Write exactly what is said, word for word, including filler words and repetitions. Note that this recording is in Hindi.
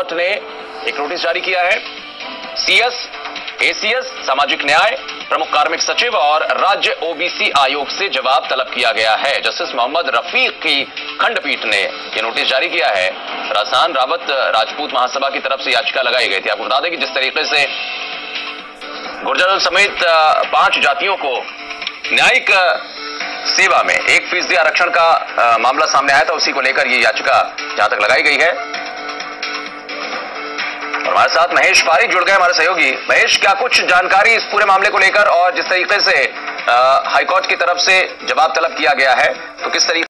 हाईकोर्ट ने एक नोटिस जारी किया है। सीएस, एसीएस, सामाजिक न्याय, प्रमुख कार्मिक सचिव और राज्य ओबीसी आयोग से जवाब तलब किया गया है। जस्टिस मोहम्मद रफीक की खंडपीठ ने यह नोटिस जारी किया है। राजस्थान रावत राजपूत महासभा की तरफ से याचिका लगाई गई थी। आपको बता दें कि जिस तरीके से गुर्जर समेत पांच जातियों को न्यायिक सेवा में एक फीसदी आरक्षण का मामला सामने आया था, उसी को लेकर यह याचिका जहां तक लगाई गई है। और हमारे साथ महेश पारिक जुड़ गए, हमारे सहयोगी। महेश, क्या कुछ जानकारी इस पूरे मामले को लेकर, और जिस तरीके से हाईकोर्ट की तरफ से जवाब तलब किया गया है, तो किस तरीके